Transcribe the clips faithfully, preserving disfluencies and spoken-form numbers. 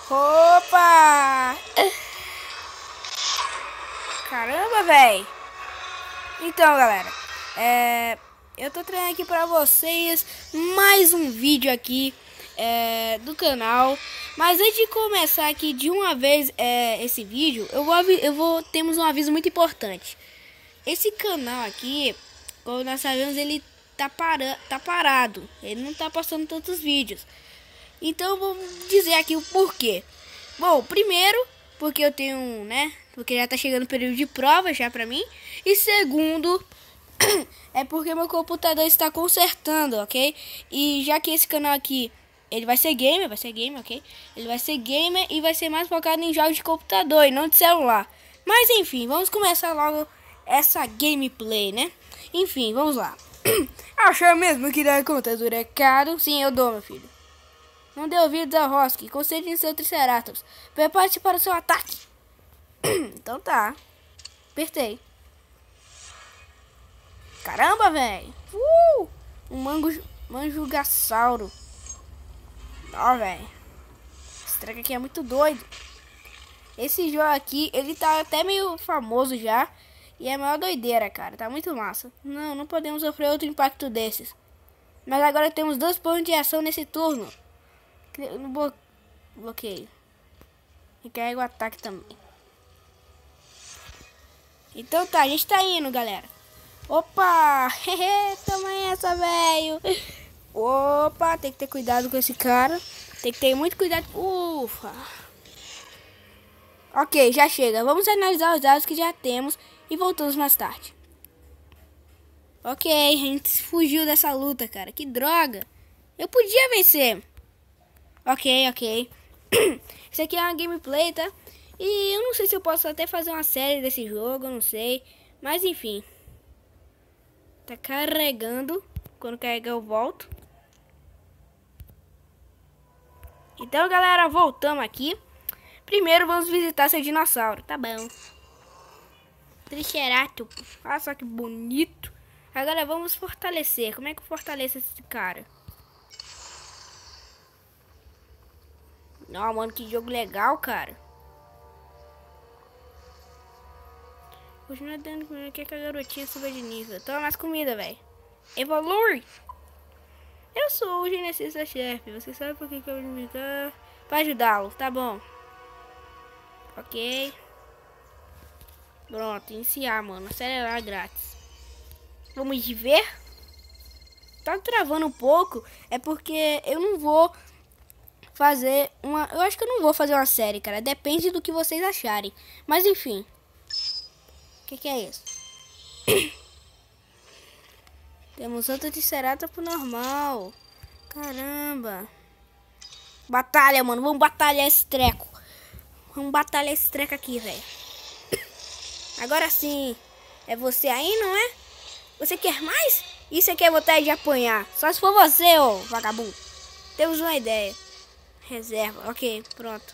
Opa! Caramba, velho. Então, galera, é, eu tô trazendo aqui pra vocês mais um vídeo aqui é, do canal. Mas antes de começar aqui de uma vez é, esse vídeo, eu vou, eu vou temos um aviso muito importante. Esse canal aqui, como nós sabemos, ele tá, para, tá parado. Ele não tá postando tantos vídeos. Então eu vou dizer aqui o porquê. Bom, primeiro, porque eu tenho, né? Porque já tá chegando o período de prova já pra mim. E segundo, é porque meu computador está consertando, ok? E já que esse canal aqui, ele vai ser gamer, vai ser gamer, ok? Ele vai ser gamer e vai ser mais focado em jogos de computador e não de celular. Mas enfim, vamos começar logo essa gameplay, né? Enfim, vamos lá. Achou mesmo que dar computador é caro? Sim, eu dou, meu filho. Não dê ouvidos a Roski, concentre em seu Triceratops. Prepare-se para o seu ataque. Então tá. Apertei. Caramba, velho. Uh! Um mango, manjugasauro. Ó, velho. Esse treco aqui é muito doido. Esse jogo aqui, ele tá até meio famoso já. E é a maior doideira, cara. Tá muito massa. Não, não podemos sofrer outro impacto desses. Mas agora temos dois pontos de ação nesse turno. No blo bloqueio. Recarrega o ataque também. Então tá, a gente tá indo, galera. Opa! Toma essa, velho. Opa, tem que ter cuidado com esse cara. Tem que ter muito cuidado. Ufa. Ok, já chega. Vamos analisar os dados que já temos e voltamos mais tarde. Ok, a gente fugiu dessa luta, cara. Que droga. Eu podia vencer. Ok, ok. Isso aqui é uma gameplay, tá? E eu não sei se eu posso até fazer uma série desse jogo, eu não sei. Mas enfim. Tá carregando. Quando carregar eu volto. Então, galera, voltamos aqui. Primeiro vamos visitar seu dinossauro, tá bom. Triceratops. Olha só que bonito. Agora vamos fortalecer. Como é que eu fortaleço esse cara? Não, mano, que jogo legal, cara. Continua dando comida, quer que a garotinha suba de nível. Toma mais comida, velho. Evolui! Eu sou o geneticista-chefe. Você sabe por que, que eu vou me invitar? Pra ajudá-lo, tá bom. Ok. Pronto, iniciar, mano. Acelerar grátis. Vamos de ver? Tá travando um pouco. É porque eu não vou fazer uma... Eu acho que eu não vou fazer uma série, cara. Depende do que vocês acharem. Mas enfim. O que, que é isso? Temos outro Triceratops normal. Caramba. Batalha, mano. Vamos batalhar esse treco. Vamos batalhar esse treco aqui, velho. Agora sim. É você aí, não é? Você quer mais? Isso aqui é vontade de apanhar. Só se for você, ô vagabundo. Temos uma ideia. Reserva. Ok, pronto.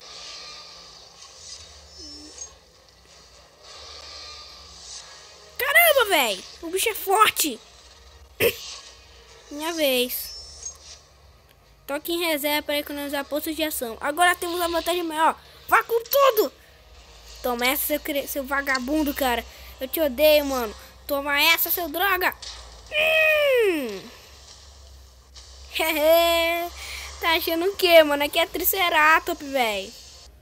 Caramba, velho. O bicho é forte. Minha vez. Toque em reserva para economizar postos de ação. Agora temos a vantagem maior. Vá com tudo. Toma essa, seu, seu vagabundo, cara. Eu te odeio, mano. Toma essa, seu droga. Hum. Tá achando o que, mano? Aqui é Triceratops, velho.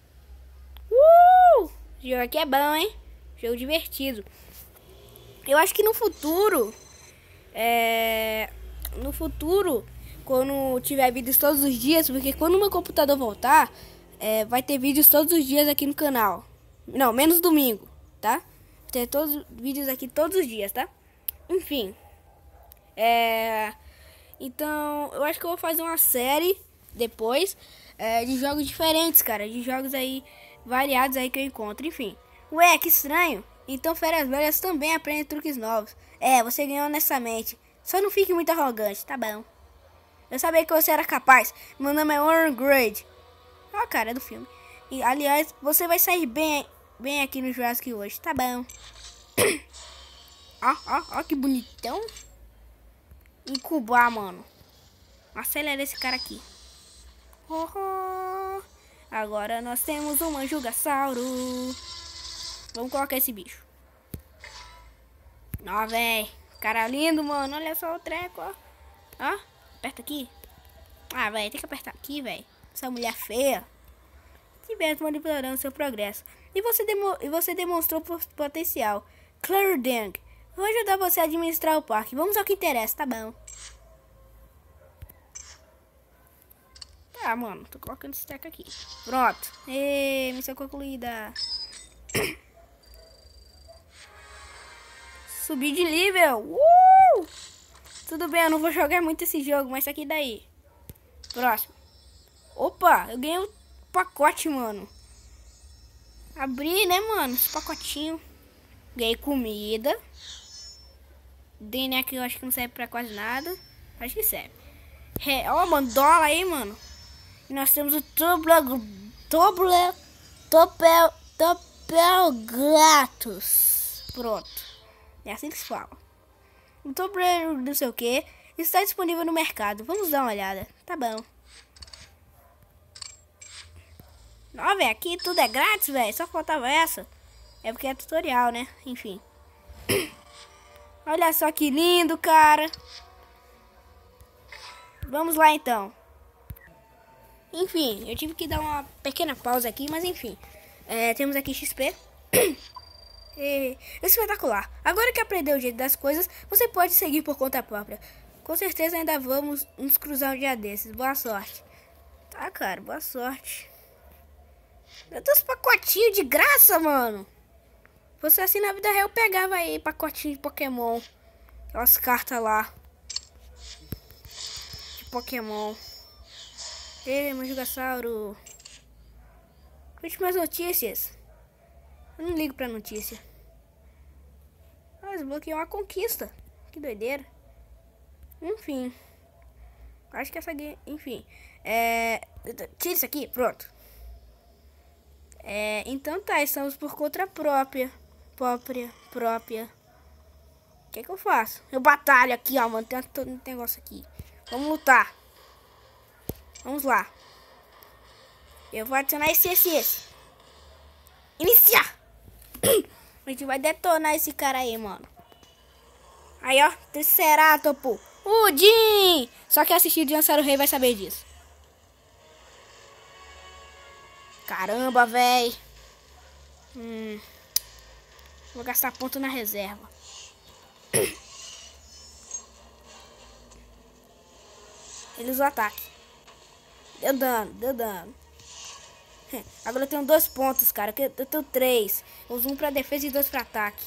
Uh! O jogo aqui é bom, hein? Jogo divertido. Eu acho que no futuro... É... No futuro, quando tiver vídeos todos os dias... Porque quando o meu computador voltar... É, vai ter vídeos todos os dias aqui no canal. Não, menos domingo, tá? Vai ter todos os vídeos aqui todos os dias, tá? Enfim. É... Então, eu acho que eu vou fazer uma série depois é, de jogos diferentes, cara. De jogos aí variados aí que eu encontro, enfim. Ué, que estranho. Então Férias Velhas também aprende truques novos. É, você ganhou honestamente. Só não fique muito arrogante, tá bom. Eu sabia que você era capaz. Meu nome é Warren Grade. Ó, a cara do filme. E, aliás, você vai sair bem, bem aqui no Jurassic hoje, tá bom. Ó, ó, ó, que bonitão. Incubar, mano. Acelera esse cara aqui. Oh, oh. Agora nós temos um Manjugasauro. Vamos colocar esse bicho. Ó, véi. Cara lindo, mano. Olha só o treco, ó. Ó, aperta aqui. Ah, véi, tem que apertar aqui, véi. Essa mulher feia. Tivesse manipulando seu progresso. E você, demo e você demonstrou potencial. Claro, Dang. Vou ajudar você a administrar o parque. Vamos ao que interessa, tá bom. Tá, mano. Tô colocando esse treco aqui. Pronto. Ê, missão concluída. Subir de nível. Uh! Tudo bem, eu não vou jogar muito esse jogo, mas isso aqui daí. Próximo. Opa, eu ganhei um pacote, mano. Abri, né, mano? Esse pacotinho. Ganhei comida. D N A que eu acho que não serve pra quase nada. Acho que serve. Ó, oh, mano, dólar aí, mano. E nós temos o Tobler... Tobler... Topel... Topel Gratos. Pronto. É assim que se fala. O Tobler não sei o que está disponível no mercado. Vamos dar uma olhada. Tá bom. Ó, velho, aqui tudo é grátis, velho. Só faltava essa. É porque é tutorial, né? Enfim. Olha só que lindo, cara. Vamos lá, então. Enfim, eu tive que dar uma pequena pausa aqui, mas enfim. É, temos aqui X P. É espetacular. Agora que aprendeu o jeito das coisas, você pode seguir por conta própria. Com certeza ainda vamos nos cruzar um dia desses. Boa sorte. Tá, cara, boa sorte. Eu tenho uns pacotinhos de graça, mano. Você assim na vida real, eu pegava aí pacotinho de Pokémon. Aquelas cartas lá. De Pokémon. Ei, Manjugasauro. Últimas notícias. Eu não ligo pra notícia. Ah, desbloqueou uma conquista. Que doideira. Enfim. Acho que essa aqui... Enfim. É... Tira isso aqui. Pronto. É... Então tá. Estamos por conta própria. Própria. Própria. O que é que eu faço? Eu batalho aqui, ó, mano. Tem um negócio aqui. Vamos lutar. Vamos lá. Eu vou adicionar esse, esse, esse. Iniciar. A gente vai detonar esse cara aí, mano. Aí, ó. Triceratopo. Udim! Só que assistir o Dinossauro Rei vai saber disso. Caramba, véi. Hum. Vou gastar ponto na reserva. Ele usa o ataque. Deu dano, deu dano. Agora eu tenho dois pontos, cara. Eu tenho três. Eu uso um pra defesa e dois pra ataque.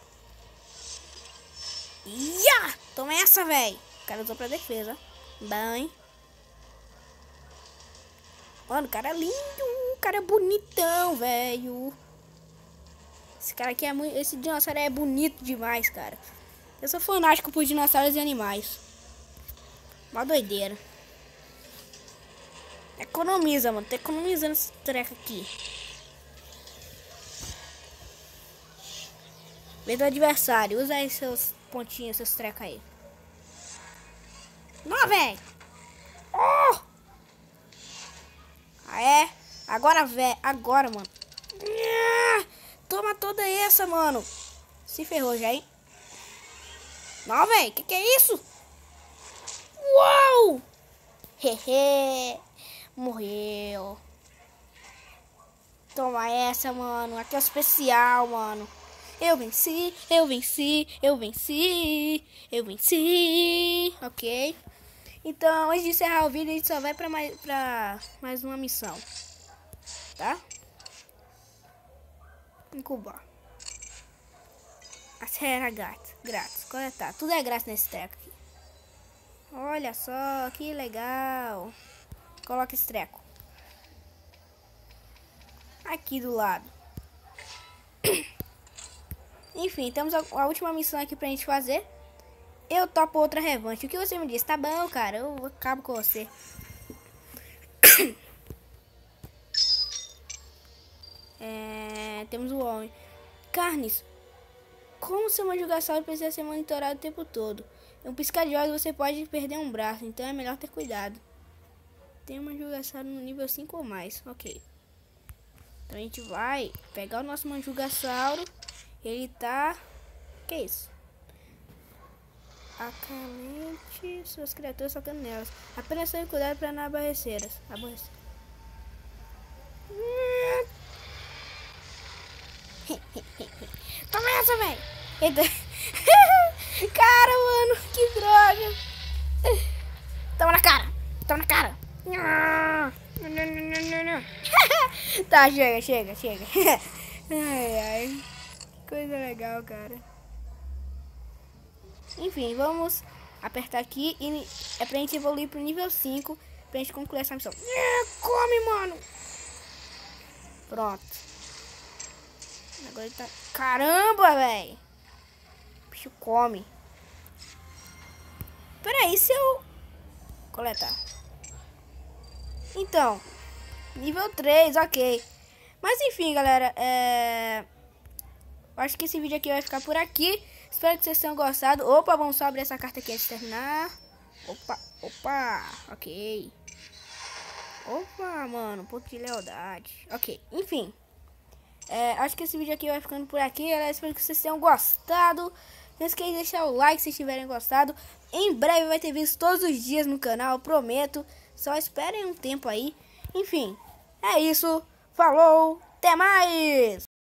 Ia! Toma essa, velho. O cara usou pra defesa. Bom, hein? Mano, o cara é lindo. O cara é bonitão, velho. Esse cara aqui é muito... Esse dinossauro é bonito demais, cara. Eu sou fanático por dinossauros e animais. Uma doideira. Economiza, mano. Tá economizando esse treco aqui. Vez do adversário. Usa aí seus pontinhos, seus trecos aí. Não, velho. Oh! Ah, é? Agora, velho. Agora, mano. Toma toda essa, mano. Se ferrou já, hein? Não, velho. Que que é isso? Uau! Hehe. Morreu. Toma essa, mano. Aqui é o especial, mano. Eu venci, eu venci, eu venci, eu venci. Ok. Então, antes de encerrar o vídeo, a gente só vai pra mais, pra mais uma missão. Tá? Incubar. Acera grátis. Grátis. Coletar. Tudo é grátis nesse treco aqui. Olha só, que legal. Coloca esse treco aqui do lado. Enfim, temos a, a última missão aqui pra gente fazer. Eu topo outra revanche. O que você me disse? Tá bom, cara. Eu acabo com você. É, temos o homem. Carnes. Como seu Manjugasauro precisa ser monitorado o tempo todo. Em um piscar de olhos você pode perder um braço. Então é melhor ter cuidado. Tem uma Manjugasauro no nível cinco ou mais. Ok. Então a gente vai pegar o nosso Manjugasauro. Ele tá... Que é isso? Acalente suas criaturas tocando nelas. Apenas tenha cuidado para não aborrecê-las. Aborrecer. Toma essa, velho. Eita. Cara, mano, que droga. Toma na cara. Toma na cara. Tá, chega, chega, chega. Ai, ai. Coisa legal, cara. Enfim, vamos apertar aqui e é pra gente evoluir pro nível cinco pra gente concluir essa missão. Come, mano. Pronto. Agora ele tá... Caramba, velho. O bicho come. Peraí, se eu coletar. Então, nível três, ok. Mas enfim, galera, é... eu acho que esse vídeo aqui vai ficar por aqui. Espero que vocês tenham gostado. Opa, vamos só abrir essa carta aqui antes de terminar. Opa, opa, ok. Opa, mano, ponto de lealdade. Ok, enfim. É, acho que esse vídeo aqui vai ficando por aqui, galera. Espero que vocês tenham gostado. Não esqueçam de deixar o like se tiverem gostado. Em breve vai ter vídeos todos os dias no canal, prometo. Só esperem um tempo aí. Enfim, é isso. Falou, até mais!